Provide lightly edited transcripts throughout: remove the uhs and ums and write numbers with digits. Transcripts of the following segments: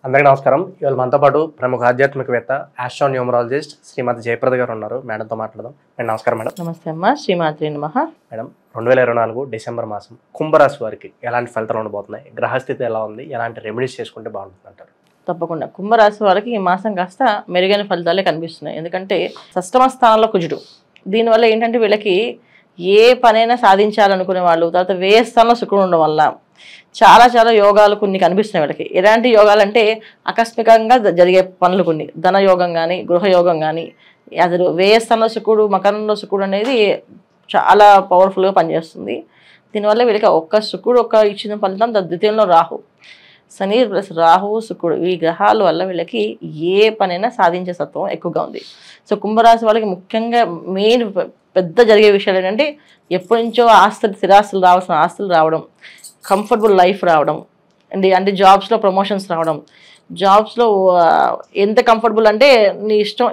అందరికీ నమస్కారం. ఇవాళ మనతో పాటు ప్రముఖ ఆధ్యాత్మికవేత్త ఆస్ట్రోన్యూమరాలజిస్ట్ శ్రీమతి జయప్రద గారు ఉన్నారు. మేడంతో మాట్లాడదాం. మేడం నమస్కారం. మేడం నమస్తే అమ్మ. శ్రీమాత్రి నమః. మేడం 2024 డిసెంబర్ మాసం కుంభరాశి వారికి ఎలాంటి ఫలితాలు ఉండబోతున్నాయి? గ్రహస్థితి ఎలా ఉంది? ఎలాంటి రెమెడీస్ చేసుకుంటే బాగుంటుంది అంటారు? తప్పకుండా కుంభరాశి వారికి ఈ మాసం కాస్త మెరుగైన ఫలితాలే కనిపిస్తున్నాయి. ఎందుకంటే షష్టమ స్థానంలో కుజుడు. దీనివల్ల ఏంటంటే వీళ్ళకి ఏ పనైనా సాధించాలనుకునే వాళ్ళు, తర్వాత వ్యయ స్థానంలో శుక్రుడు ఉండడం వల్ల చాలా చాలా యోగాలు కొన్ని కనిపిస్తున్నాయి వీళ్ళకి. ఎలాంటి యోగాలు అంటే ఆకస్మికంగా జరిగే పనులు కొన్ని, ధన యోగం కానీ, గృహయోగం కానీ. అసలు వ్యయ స్థానంలో శుక్రుడు, మకరంలో శుక్రుడు అనేది చాలా పవర్ఫుల్గా పనిచేస్తుంది. దీనివల్ల వీళ్ళకి ఒక్క శుక్రుడు ఇచ్చిన ఫలితం, ద్వితీయంలో రాహు, శని ప్లస్ రాహు శుక్రుడు, ఈ గ్రహాల వల్ల వీళ్ళకి ఏ పనైనా సాధించే సత్వం ఎక్కువగా ఉంది. సో కుంభరాశి వాళ్ళకి ముఖ్యంగా మెయిన్ పెద్ద జరిగే విషయాలు ఏంటంటే ఎప్పటి నుంచో ఆస్తులు, స్థిరాస్తులు రావాల్సిన ఆస్తులు రావడం, కంఫర్టబుల్ లైఫ్ రావడం అంటే జాబ్స్లో ప్రమోషన్స్ రావడం. జాబ్స్లో ఎంత కంఫర్టబుల్ అంటే నీ ఇష్టం,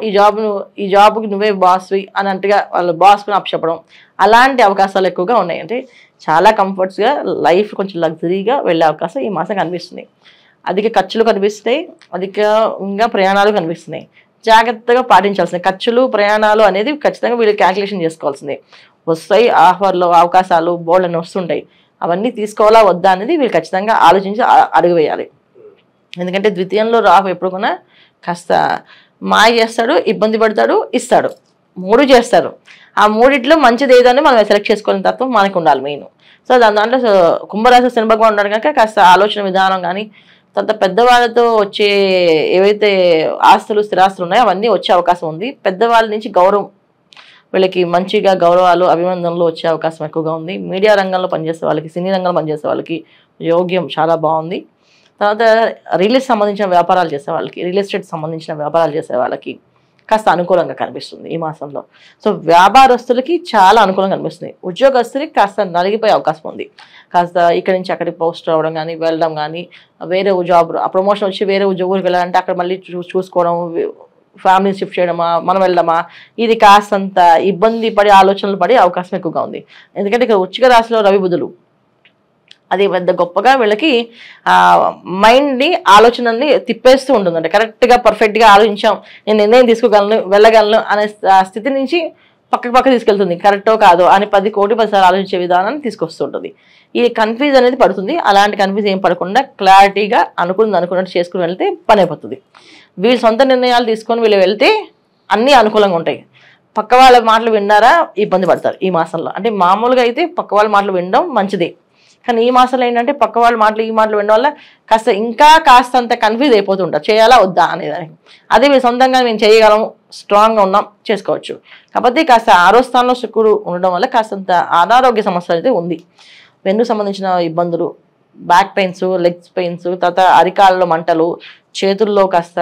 ఈ జాబ్కి నువ్వే బాస్వి అన్నట్టుగా వాళ్ళ బాస్ని అప్పచెప్పడం, అలాంటి అవకాశాలు ఎక్కువగా ఉన్నాయి. అంటే చాలా కంఫర్ట్స్గా లైఫ్ కొంచెం లగ్జరీగా వెళ్ళే అవకాశం ఈ మాసం కనిపిస్తుంది. అధిక ఖర్చులు కనిపిస్తున్నాయి, అధికంగా ప్రయాణాలు కనిపిస్తున్నాయి. జాగ్రత్తగా పాటించాల్సింది. ఖర్చులు, ప్రయాణాలు అనేది ఖచ్చితంగా వీళ్ళు క్యాల్కులేషన్ చేసుకోవాల్సింది. వస్తాయి ఆఫర్లు, అవకాశాలు బోల్డని వస్తుంటాయి. అవన్నీ తీసుకోవాలా వద్దా అనేది వీళ్ళు ఖచ్చితంగా ఆలోచించి అడుగు వేయాలి. ఎందుకంటే ద్వితీయంలో రాహు ఎప్పుడు కూడా కాస్త మాయ చేస్తాడు, ఇబ్బంది పడతాడు, ఇస్తాడు, మూడు చేస్తారు. ఆ మూడిట్లో మంచిది ఏదని మనం సెలెక్ట్ చేసుకోవాలని తత్వం మనకు ఉండాలి మెయిన్. సో దాంట్లో కుంభరాశి శని భగవాన్ ఉన్నాడు కనుక కాస్త ఆలోచన విధానం కానీ, తర్వాత పెద్దవాళ్ళతో వచ్చే ఏవైతే ఆస్తులు, స్థిరాస్తులు ఉన్నాయో అవన్నీ వచ్చే అవకాశం ఉంది. పెద్దవాళ్ళ నుంచి గౌరవం, వీళ్ళకి మంచిగా గౌరవాలు, అభినందనలు వచ్చే అవకాశం ఎక్కువగా ఉంది. మీడియా రంగంలో పనిచేసే వాళ్ళకి, సినీ రంగంలో పనిచేసే వాళ్ళకి యోగ్యం చాలా బాగుంది. తర్వాత రియల్ ఎస్టేట్ సంబంధించిన వ్యాపారాలు చేసే వాళ్ళకి, రియల్ ఎస్టేట్ సంబంధించిన వ్యాపారాలు చేసే వాళ్ళకి కాస్త అనుకూలంగా కనిపిస్తుంది ఈ మాసంలో. సో వ్యాపారస్తులకి చాలా అనుకూలంగా కనిపిస్తుంది. ఉద్యోగస్తులకి కాస్త నలిగిపోయే అవకాశం ఉంది. కాస్త ఇక్కడి నుంచి అక్కడికి పోస్ట్ రావడం కానీ, వెళ్ళడం కానీ, వేరే జాబ్ ప్రమోషన్ వచ్చి వేరే ఉద్యోగులకు వెళ్ళాలంటే అక్కడ మళ్ళీ చూసుకోవడం, ఫ్యామిలీ షిఫ్ట్ చేయడమా, మనం వెళ్దామా, ఇది కాస్తంత ఇబ్బంది పడి ఆలోచనలు పడే అవకాశం ఎక్కువగా ఉంది. ఎందుకంటే ఇక్కడ వృశ్చిక రాశిలో రవి బుధులు, అది పెద్ద గొప్పగా వీళ్ళకి మైండ్ని, ఆలోచనల్ని తిప్పేస్తూ ఉంటుందంటే కరెక్ట్గా పర్ఫెక్ట్గా ఆలోచించాం, నేను నిర్ణయం తీసుకోగలను, వెళ్ళగలను అనే స్థితి నుంచి పక్క తీసుకెళ్తుంది. కరెక్టో కాదో అని 10 కోటి 10 సార్లు ఆలోచించే విధానాన్ని తీసుకొస్తుంటుంది. ఈ కన్ఫ్యూజ్ అనేది పడుతుంది. అలాంటి కన్ఫ్యూజ్ ఏం పడకుండా క్లారిటీగా అనుకున్నట్టు చేసుకుని వెళ్తే పని అయిపోతుంది. వీళ్ళు సొంత నిర్ణయాలు తీసుకొని వీళ్ళు వెళ్తే అన్నీ అనుకూలంగా ఉంటాయి. పక్క వాళ్ళ మాటలు విన్నారా ఇబ్బంది పడతారు ఈ మాసంలో. అంటే మామూలుగా అయితే పక్క వాళ్ళ మాటలు వినడం మంచిదే, కానీ ఈ మాసంలో ఏంటంటే పక్క వాళ్ళ మాటలు, ఈ మాటలు వినడం వల్ల కాస్తంత కన్ఫ్యూజ్ అయిపోతుంటారు, చేయాలా వద్దా అనేదానికి. అదే మీరు సొంతంగా మేము చేయగలం, స్ట్రాంగ్గా ఉన్నాం, చేసుకోవచ్చు. కాకపోతే కాస్త 6వ స్థానంలో శుక్రుడు ఉండడం వల్ల కాస్తంత అనారోగ్య సమస్యలు అయితే ఉంది. వెన్ను సంబంధించిన ఇబ్బందులు, బ్యాక్ పెయిన్స్, లెగ్స్ పెయిన్స్, తర్వాత అరికాళ్ళలో మంటలు, చేతుల్లో కాస్త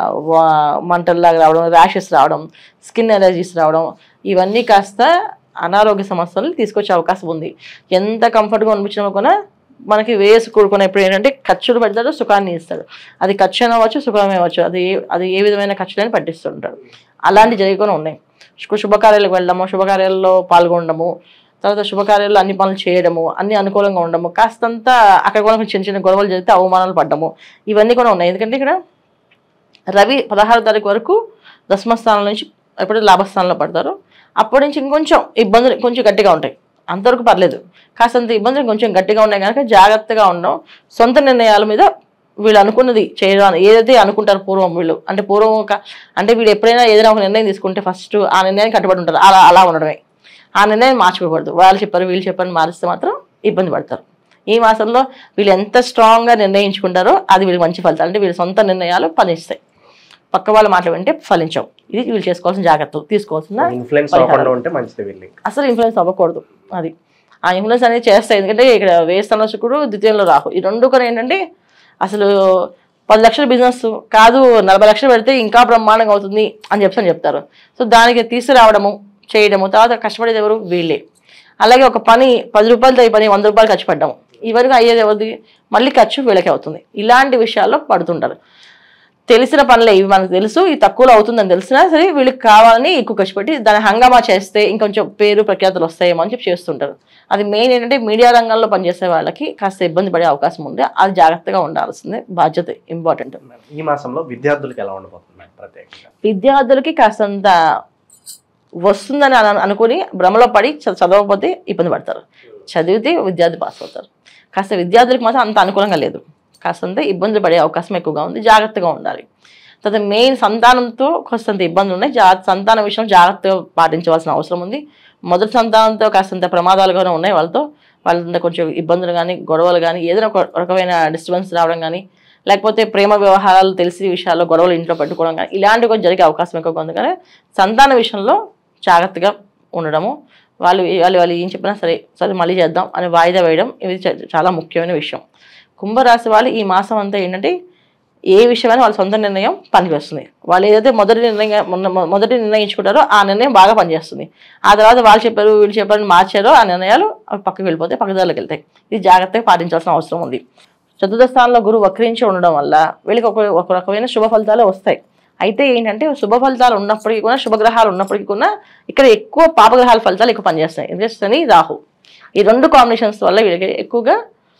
మంటల్లాగా రావడం, ర్యాషెస్ రావడం, స్కిన్ ఎలర్జీస్ రావడం, ఇవన్నీ కాస్త అనారోగ్య సమస్యలు తీసుకొచ్చే అవకాశం ఉంది. ఎంత కంఫర్ట్గా అనిపించినా కూడా మనకి వేసి కూడుకున్న ఇప్పుడు ఏంటంటే ఖర్చులు పెడతాడు, సుఖాన్ని ఇస్తాడు. అది ఖర్చు అయినా అవ్వచ్చు, సుఖమే అవ్వచ్చు, అది ఏ విధమైన ఖర్చులైనా పట్టిస్తుంటాడు. అలాంటి జరిగిపోయి ఉన్నాయి. శుభకార్యాలకు వెళ్ళడము, శుభకార్యాల్లో పాల్గొనడము, తర్వాత శుభకార్యాల్లో అన్ని పనులు చేయడము, అన్ని అనుకూలంగా ఉండడము, కాస్తంతా అక్కడ కూడా చిన్న చిన్న గొడవలు జరిగితే అవమానాలు పడ్డము, ఇవన్నీ కూడా ఉన్నాయి. ఎందుకంటే ఇక్కడ రవి 16వ తారీఖు వరకు దశమ స్థానం నుంచి ఎప్పుడు లాభస్థానంలో పడతారు. అప్పటి నుంచి ఇంకొంచెం ఇబ్బందులు కొంచెం గట్టిగా ఉంటాయి. అంతవరకు పర్లేదు, కాస్తంత ఇబ్బందులు కొంచెం గట్టిగా ఉన్నాయి కనుక జాగ్రత్తగా ఉండడం, సొంత నిర్ణయాల మీద వీళ్ళు అనుకున్నది చేయడానికి ఏదైతే అనుకుంటారు పూర్వం వీళ్ళు, అంటే వీళ్ళు ఎప్పుడైనా ఏదైనా ఒక నిర్ణయం తీసుకుంటే ఫస్ట్ ఆ నిర్ణయానికి కట్టుబడి ఉంటారు. అలా ఉండడమే, ఆ నిర్ణయం మార్చుకోకూడదు. వాళ్ళు చెప్పారు వీళ్ళు చెప్పారు మారిస్తే మాత్రం ఇబ్బంది పడతారు. ఈ మాసంలో వీళ్ళు ఎంత స్ట్రాంగ్గా నిర్ణయించుకుంటారో అది వీళ్ళకి మంచి ఫలితాలు. అంటే వీళ్ళ సొంత నిర్ణయాలు ఫలిస్తాయి, పక్క వాళ్ళ మాటలు వింటే ఫలించవు. ఇది వీళ్ళు చేసుకోవాల్సిన జాగ్రత్తలు, తీసుకోవాల్సిన అసలు ఇన్ఫ్లుయెన్స్ అవ్వకూడదు. అది ఆ ఇన్ఫ్లుయెన్స్ అనేది చేస్తాయి. ఎందుకంటే ఇక్కడ వేస్తాన శుక్రుడు, ద్వితీయంలో రాహు, ఈ రెండు కూడా ఏంటంటే అసలు 10 లక్షల బిజినెస్ కాదు 40 లక్షలు పెడితే ఇంకా బ్రహ్మాండంగా అవుతుంది అని చెప్తారు. సో దానికి తీసుకురావడము, చేయడము, తర్వాత కష్టపడేది ఎవరు? వీళ్ళే. అలాగే ఒక పని 10 రూపాయలతో ఈ పని 100 రూపాయలు ఖర్చు పెట్టడము, ఇవరకు అయ్యేది ఎవరిది? మళ్ళీ ఖర్చు వీళ్ళకే అవుతుంది. ఇలాంటి విషయాల్లో పడుతుంటారు. తెలిసిన పనులే ఇవి, మనకు తెలుసు ఇది తక్కువలో అవుతుందని తెలిసినా సరే వీళ్ళకి కావాలని ఎక్కువ ఖర్చు పెట్టి దాన్ని హంగామా చేస్తే ఇంకొంచెం పేరు ప్రఖ్యాతులు వస్తాయేమో అని చెప్పి చేస్తుంటారు. అది మెయిన్ ఏంటంటే మీడియా రంగంలో పనిచేసే వాళ్ళకి కాస్త ఇబ్బంది పడే అవకాశం ఉంది. అది జాగ్రత్తగా ఉండాల్సిందే, బాధ్యత ఇంపార్టెంట్. ఈ మాసంలో విద్యార్థులకు ఎలా ఉండబోతుంది ప్రత్యేకంగా? విద్యార్థులకి కాస్తంత వస్తుందని అనుకుని భ్రమలో పడి చదవకపోతే ఇబ్బంది పడతారు, చదివితే విద్యార్థి పాస్ అవుతారు. కాస్త విద్యార్థులకు మాత్రం అంత అనుకూలంగా లేదు, కాస్తంత ఇబ్బందులు పడే అవకాశం ఎక్కువగా ఉంది, జాగ్రత్తగా ఉండాలి. తర్వాత మెయిన్ సంతానంతో కాస్తంత ఇబ్బందులు ఉన్నాయి, సంతానం విషయం జాగ్రత్తగా పాటించవలసిన అవసరం ఉంది. మొదటి సంతానంతో కాస్తంత ప్రమాదాలుగానే ఉన్నాయి, వాళ్ళ కొంచెం ఇబ్బందులు కానీ గొడవలు కానీ ఏదైనా ఒక రకమైన డిస్టర్బెన్స్ రావడం కానీ, లేకపోతే ప్రేమ వ్యవహారాలు తెలిసి విషయాల్లో గొడవలు ఇంట్లో పెట్టుకోవడం కానీ ఇలాంటివి కొంచెం జరిగే అవకాశం ఎక్కువగా ఉంది. కానీ సంతాన విషయంలో జాగ్రత్తగా ఉండడము, వాళ్ళు ఏం చెప్పినా సరే మళ్ళీ చేద్దాం అని వాయిదా వేయడం, ఇది చాలా ముఖ్యమైన విషయం. కుంభరాశి వాళ్ళు ఈ మాసం అంతా ఏంటంటే ఏ విషయమైనా వాళ్ళ సొంత నిర్ణయం పనిచేస్తుంది. వాళ్ళు ఏదైతే మొదటి నిర్ణయించుకుంటారో ఆ నిర్ణయం బాగా పనిచేస్తుంది. ఆ తర్వాత వాళ్ళు చెప్పారు వీళ్ళు చెప్పారు మార్చారో ఆ నిర్ణయాలు పక్కకి వెళ్ళిపోతాయి, పక్కదారులకు వెళ్తాయి. ఇది జాగ్రత్తగా పాటించాల్సిన అవసరం ఉంది. చతుర్థ స్థానంలో గురువు వక్రించి ఉండడం వల్ల వీళ్ళకి ఒక రకమైన శుభ ఫలితాలు వస్తాయి. అయితే ఏంటంటే శుభ ఫలితాలు ఉన్నప్పటికీ కూడా, శుభగ్రహాలు ఉన్నప్పటికీ కూడా ఇక్కడ ఎక్కువ పాపగ్రహాల ఫలితాలు ఎక్కువ పనిచేస్తాయి. ఎందుకంటే శని రాహు ఈ రెండు కాంబినేషన్స్ వల్ల వీళ్ళకి ఎక్కువగా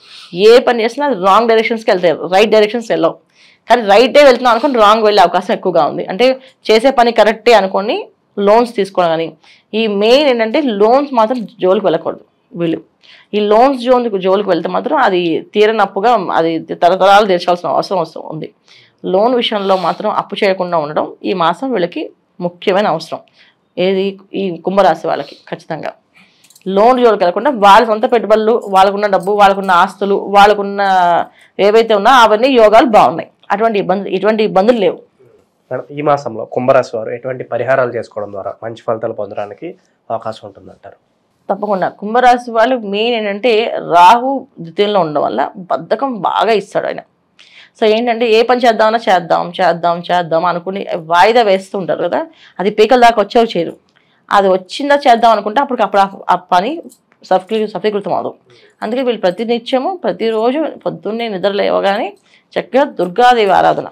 ఏ పని చేసినా రాంగ్ డైరెక్షన్స్కి వెళ్తాయి, రైట్ డైరెక్షన్స్ వెళ్ళవు. కానీ రైటే వెళ్తున్నాం అనుకుని రాంగ్ వెళ్ళే అవకాశం ఎక్కువగా ఉంది. అంటే చేసే పని కరెక్టే అనుకొని లోన్స్ తీసుకోవడం కానీ, ఈ మెయిన్ ఏంటంటే లోన్స్ మాత్రం జోలికి వెళ్ళకూడదు. వీళ్ళు ఈ లోన్స్ జోలికి వెళ్తే మాత్రం అది తీరనప్పుగా అది తరతరాలు తీర్చాల్సిన అవసరం ఉంది. లోన్ విషయంలో మాత్రం అప్పు చేయకుండా ఉండడం ఈ మాసం వీళ్ళకి ముఖ్యమైన అవసరం. ఏది ఈ కుంభరాశి వాళ్ళకి ఖచ్చితంగా లోన్ జోలికి వెళ్ళకుండా వాళ్ళ సొంత పెట్టుబడులు, వాళ్ళకున్న డబ్బు, వాళ్ళకున్న ఆస్తులు, వాళ్ళకున్న ఏవైతే ఉన్నా అవన్నీ యోగాలు బాగున్నాయి. ఎటువంటి ఇబ్బందులు లేవు. ఈ మాసంలో కుంభరాశి వారు ఎటువంటి పరిహారాలు చేసుకోవడం ద్వారా మంచి ఫలితాలు పొందడానికి అవకాశం ఉంటుందంటారు? తప్పకుండా కుంభరాశి వాళ్ళు మెయిన్ ఏంటంటే రాహు ద్వితీయంలో ఉండడం వల్ల బద్ధకం బాగా ఇస్తాడు ఆయన. సో ఏంటంటే ఏ పని చేద్దామన్నా చేద్దాం అనుకుని వాయిదా వేస్తూ ఉంటారు కదా, అది పీకల దాకా వచ్చేవి చేయరు. అది వచ్చిందా చేద్దాం అనుకుంటే అప్పుడు ఆ పని సఫలీకృతం అవ్వదు. అందుకే వీళ్ళు ప్రతినిత్యము ప్రతిరోజు పొద్దున్నే నిద్ర లేవగానే చక్కగా దుర్గాదేవి ఆరాధన,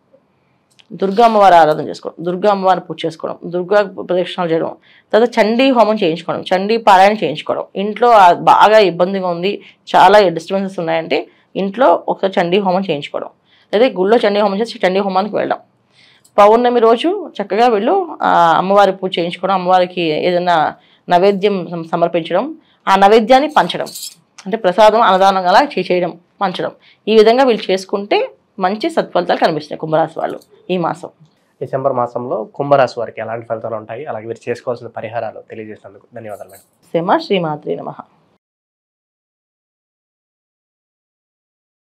దుర్గా అమ్మవారి ఆరాధన చేసుకోవడం, దుర్గా అమ్మవారిని పూజ చేసుకోవడం, దుర్గా ప్రదక్షిణాలు చేయడం, తర్వాత చండీ హోమం చేయించుకోవడం, చండీ పారాయణ చేయించుకోవడం. ఇంట్లో బాగా ఇబ్బందిగా ఉంది, చాలా డిస్టర్బెన్సెస్ ఉన్నాయంటే ఇంట్లో ఒకసారి చండీ హోమం చేయించుకోవడం, లేదా గుళ్ళో చండీ హోమం చేసి చండీ హోమానికి వెళ్ళడం. పౌర్ణమి రోజు చక్కగా వీళ్ళు అమ్మవారి పూజ చేయించుకోవడం, అమ్మవారికి ఏదైనా నైవేద్యం సమర్పించడం, ఆ నైవేద్యాన్ని పంచడం, అంటే ప్రసాదం అన్నదానం అలా చేయడం, పంచడం. ఈ విధంగా వీళ్ళు చేసుకుంటే మంచి సత్ఫలితాలు కనిపిస్తున్నాయి కుంభరాశి వాళ్ళు ఈ మాసం. డిసెంబర్ మాసంలో కుంభరాశి వారికి ఎలాంటి ఫలితాలు ఉంటాయి, అలాగే మీరు చేసుకోవాల్సిన పరిహారాలు తెలియజేసినందుకు ధన్యవాదాలు మేడం. శ్రీమాత్రే నమః.